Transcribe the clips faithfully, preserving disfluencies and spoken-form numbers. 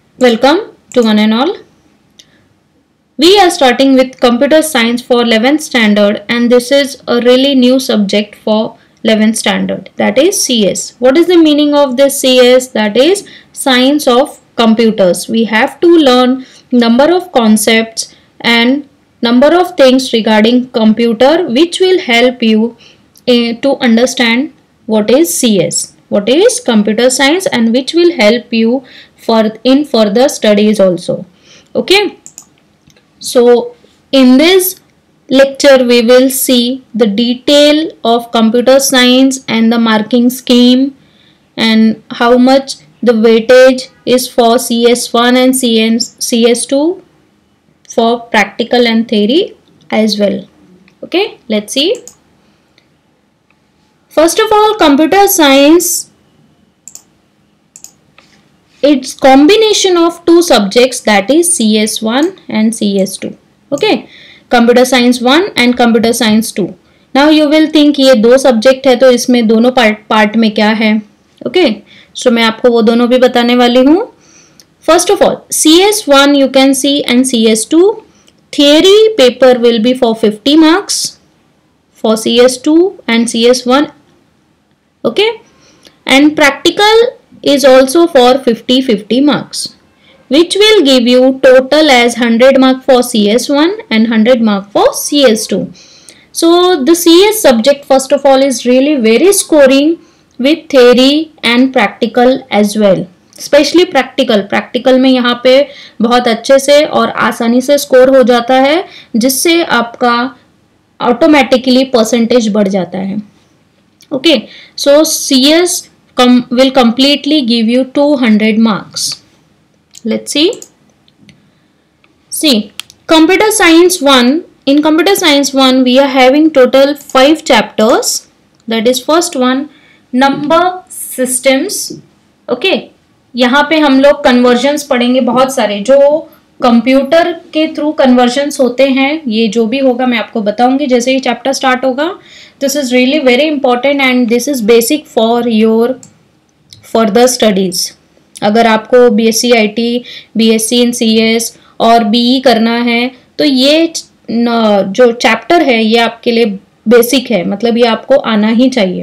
Welcome to one and all. We are starting with computer science for eleventh standard, and this is a really new subject for eleventh standard, that is C S. What is the meaning of this C S? That is science of computers. We have to learn number of concepts and number of things regarding computer which will help you uh, to understand what is C S, what is computer science, and which will help you for in further studies also. Okay, so in this lecture we will see the detail of computer science and the marking scheme and how much the weightage is for C S one and C S two for practical and theory as well. Okay, let's see. First of all, computer science, it's combination of two subjects, that is C S one and C S two. Okay, computer science one and computer science two. Now you will think ये दो subject है तो इसमें दोनों part part में क्या है. Okay, so मैं आपको वो दोनों भी बताने वाली हूँ. First of all, C S one you can see and C S two theory paper will be for fifty marks for C S two and C S one. Okay, and practical is also for fifty fifty marks, which will give you total as one hundred mark for C S one and one hundred mark for C S two. So the C S subject first of all is really very scoring with theory and practical as well. Specially practical practical में यहाँ पे बहुत अच्छे से और आसानी से score हो जाता है, जिससे आपका ऑटोमेटिकली परसेंटेज बढ़ जाता है. Okay, so C S will completely give you two hundred marks. Let's see. See, computer science one. In computer science one, we are having total five chapters. That is first one, number systems. Okay, यहाँ पे हम लोग convergence पढ़ेंगे बहुत सारे, जो computer के through convergence होते हैं. ये जो भी होगा मैं आपको बताऊंगी जैसे ही चैप्टर स्टार्ट होगा. This is really very important and this is basic for your further studies. अगर आपको B S C I T, B S C in C S और बी ई करना है तो ये जो चैप्टर है ये आपके लिए बेसिक है, मतलब ये आपको आना ही चाहिए.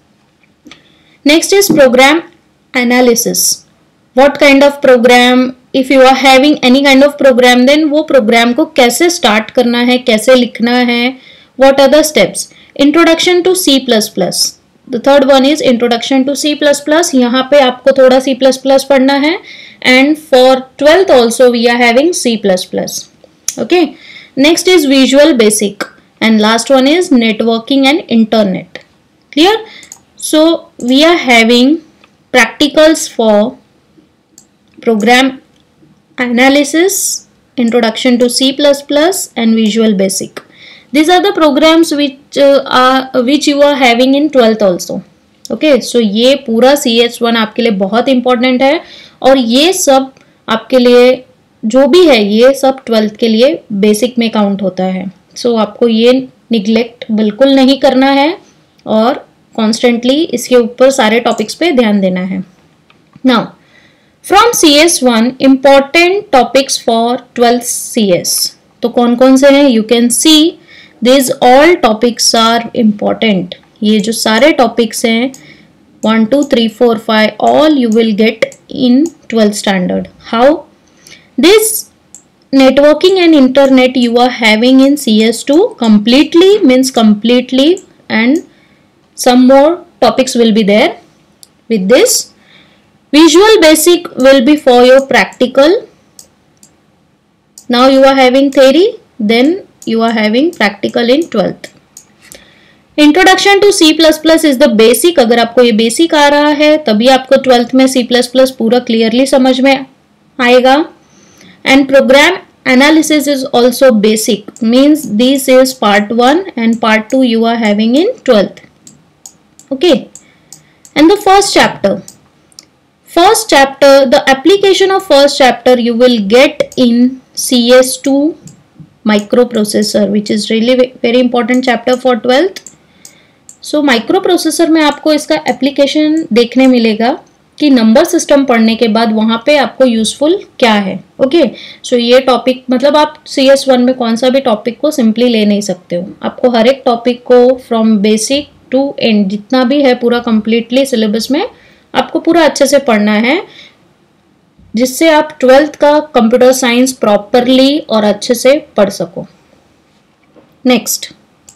Next is program analysis. What kind of program, if you are having any kind of program, then वो प्रोग्राम को कैसे स्टार्ट करना है, कैसे लिखना है, what are the steps. Introduction to C plus plus. The third one is introduction to C plus plus. यहाँ पे आपको थोड़ा सी प्लस प्लस पढ़ना है, and for twelfth also we are having C plus plus. Okay, next is visual basic, and last one is networking and internet. Clear? So we are having practicals for program analysis, introduction to C plus plus and visual basic. These are the programs which uh, are which you are having in twelfth also. Okay, so ये पूरा C S one आपके लिए बहुत important है, और ये सब आपके लिए जो भी है ये सब ट्वेल्थ के लिए बेसिक में काउंट होता है. सो so, आपको ये निगलेक्ट बिल्कुल नहीं करना है और कॉन्स्टेंटली इसके ऊपर सारे टॉपिक्स पे ध्यान देना है. Now from C S one important topics for twelfth C S. तो कौन कौन से हैं? You can see this all topics are important. ये जो सारे टॉपिक्स हैं one two three four five all you will get in twelfth standard. How? This networking and internet you are having in C S two completely, means completely, and some more topics will be there with this. Visual basic will be for your practical. Now you are having theory, then you are having practical in twelfth. Introduction to C plus plus is the basic. अगर आपको ये basic आ रहा है तभी आपको twelfth में C plus plus पूरा clearly समझ में आएगा. And program analysis is also basic, means this is part one and part two you are having in twelfth. Okay, and the first chapter first chapter the application of first chapter you will get in C S two microprocessor, which is really very important chapter for twelfth. So microprocessor में आपको इसका application देखने मिलेगा. कि number system पढ़ने के बाद वहाँ पे आपको यूजफुल क्या है। ओके, सो ये टॉपिक मतलब आप सी एस वन में कौन सा भी टॉपिक को सिंपली ले नहीं सकते हो, आपको हर एक टॉपिक को फ्रॉम बेसिक टू एंड जितना भी है पूरा कंप्लीटली सिलेबस में आपको पूरा अच्छे से पढ़ना है, जिससे आप ट्वेल्थ का कंप्यूटर साइंस प्रॉपरली और अच्छे से पढ़ सको। Next,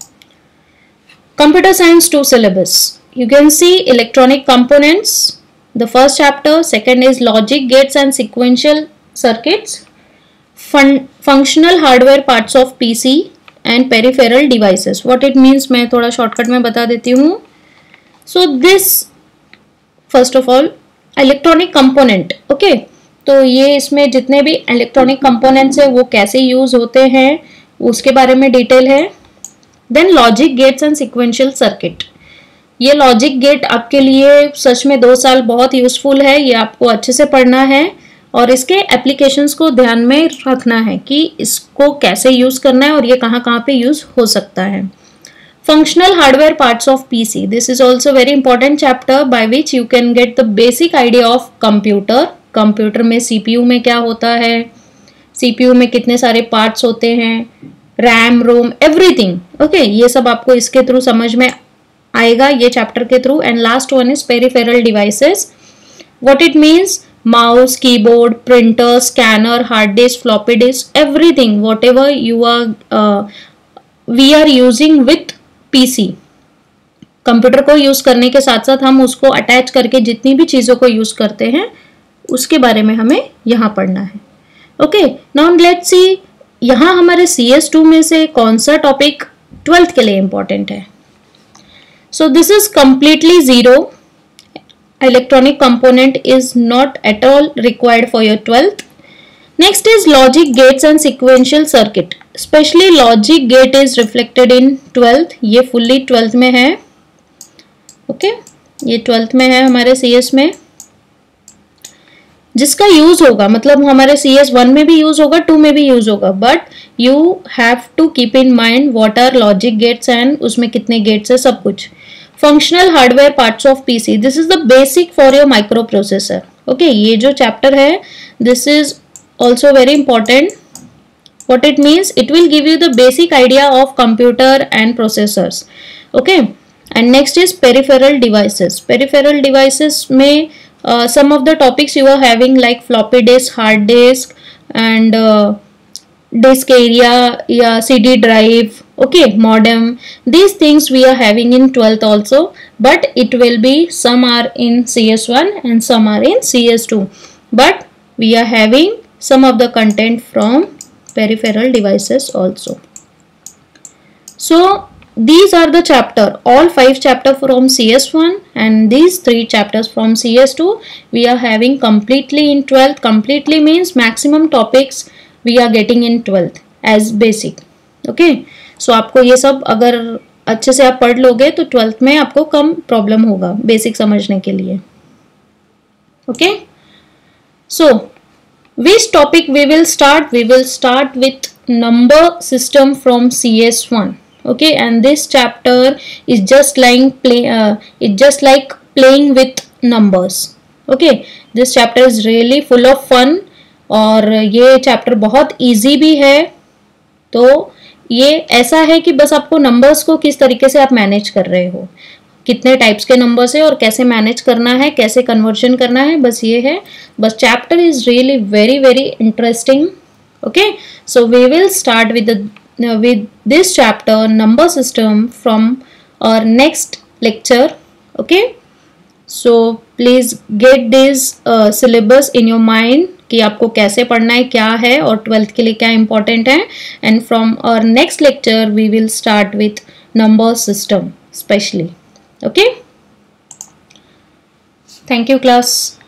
computer science two syllabus, you can see electronic components, the first chapter. Second is logic gates and sequential circuits, fun functional hardware parts of P C and peripheral devices. What it means मैं थोड़ा shortcut में बता देती हूँ। So this first of all electronic component, okay, तो ये इसमें जितने भी इलेक्ट्रॉनिक कंपोनेंट्स है वो कैसे यूज होते हैं उसके बारे में डिटेल है। Then logic gates and sequential circuit, ये लॉजिक गेट आपके लिए सच में दो साल बहुत यूजफुल है, ये आपको अच्छे से पढ़ना है और इसके एप्लीकेशंस को ध्यान में रखना है कि इसको कैसे यूज करना है और ये कहाँ कहाँ पे यूज हो सकता है। Functional hardware parts of PC, this is also very important chapter by which you can get the basic idea of computer. Computer में सीपीयू में क्या होता है, सीपीयू में कितने सारे पार्ट्स होते हैं, रैम रोम एवरीथिंग, ओके, ये सब आपको इसके थ्रू समझ में आएगा ये चैप्टर के through. And last one is peripheral devices, what it means, mouse, keyboard, printer, scanner, hard disk, floppy disk, everything whatever you are we are using with PC. Computer को use करने के साथ साथ हम उसको attach करके जितनी भी चीजों को यूज करते हैं उसके बारे में हमें यहाँ पढ़ना है। ओके, नाउ लेट्स सी यहाँ हमारे सी एस टू में से कौन सा टॉपिक ट्वेल्थ के लिए इंपॉर्टेंट है। So this is completely zero. Electronic component is not at all required for your twelfth. Next is logic gates and sequential circuit. Especially logic gate is reflected in twelfth. ये fully twelfth में है. Okay, ये twelfth में है हमारे C S में, जिसका use होगा मतलब हमारे सी एस वन में भी यूज होगा, टू में भी यूज होगा, but you have to keep in mind what are logic gates and उसमें कितने गेट्स है सब कुछ। Functional hardware parts of PC, this is the basic for your microprocessor. Okay, ये जो चैप्टर है this is also very important. what it means, it will give you the basic idea of computer and processors. Okay, and next is peripheral devices. Peripheral devices may uh, some of the topics you are having like floppy disk, hard disk, and uh, disk area, yeah, C D drive, okay, modem. These things we are having in twelfth also, but it will be some are in C S one and some are in C S two, but we are having some of the content from peripheral devices also. So these are the chapter, all five chapter from C S one and these three chapters from C S two we are having completely in twelfth. Completely means maximum topics we are getting in twelfth as basic. Okay, so आपको ये सब अगर अच्छे से आप पढ़ लोगे तो ट्वेल्थ में आपको कम प्रॉब्लम होगा बेसिक समझने के लिए. Okay, so which topic we will start? We will start with number system from C S one. Okay, and this chapter is just like play uh, it's just like playing with numbers. Okay, this chapter is really full of fun और ये chapter बहुत easy भी है. तो ये ऐसा है कि बस आपको नंबर्स को किस तरीके से आप मैनेज कर रहे हो, कितने टाइप्स के नंबर्स है और कैसे मैनेज करना है, कैसे कन्वर्जन करना है, बस ये है. बस chapter is really very very interesting. Okay, so we will start with with this chapter number system from our next lecture. Okay, so please get this uh, syllabus in your mind कि आपको कैसे पढ़ना है, क्या है और twelfth के लिए क्या important है. And from our next lecture we will start with number system specially. Okay, thank you class.